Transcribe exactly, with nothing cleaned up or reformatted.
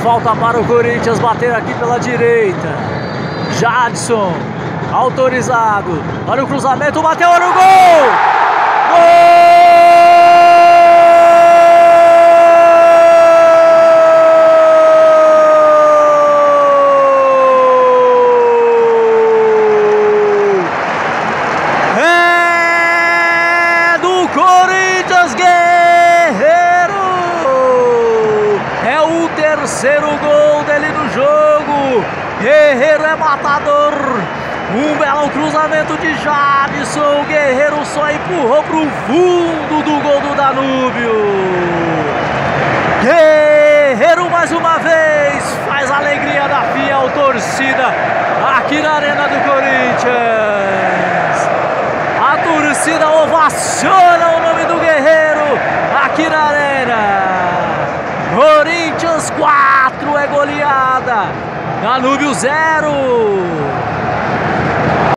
Falta para o Corinthians bater aqui pela direita. Jadson, autorizado. Olha o cruzamento, bateu, olha o gol! Gol! É do Corinthians, Guerreiro! É o terceiro gol dele no jogo. Guerreiro é matador. Um belo cruzamento de Jadson. Guerreiro só empurrou para o fundo do gol do Danúbio. Guerreiro mais uma vez faz a alegria da fiel torcida aqui na Arena do Corinthians. A torcida ovaciona o nome do Guerreiro aqui na Arena. Corinthians quatro é goleada. Danúbio zero.